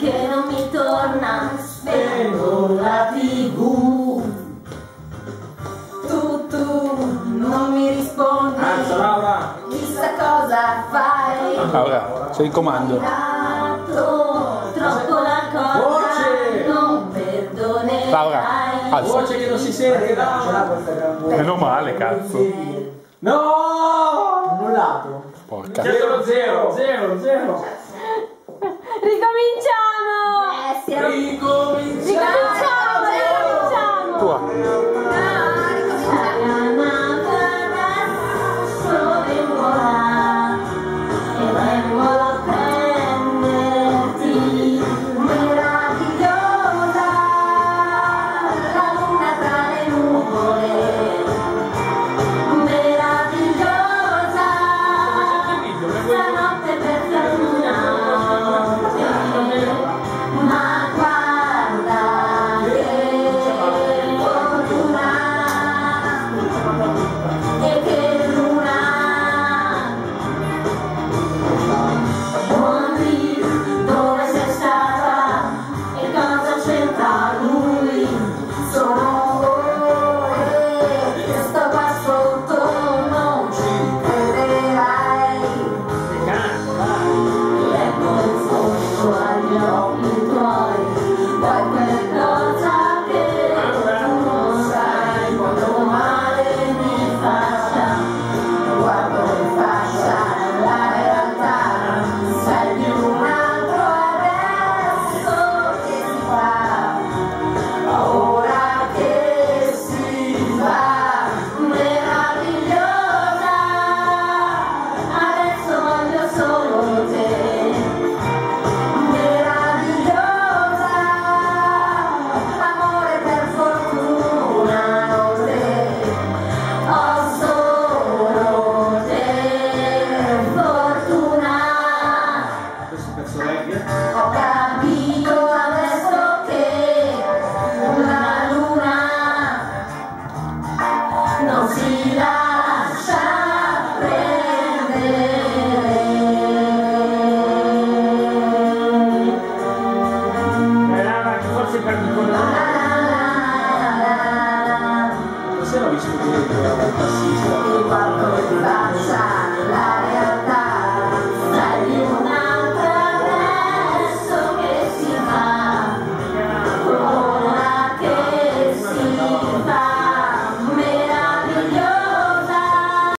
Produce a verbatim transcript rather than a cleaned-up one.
che non mi torna, spengo la tivù. Tu, tu, non mi rispondi. Alza, Laura. Chissà cosa fai. Laura, sei in comando. Troppo la cosa. Voce. Non perdonerai. Laura, alza. Voce che non si sente, Laura. Meno male, cazzo. No! Annullato. Porca. Zero, zero, zero, zero. Ricomincia.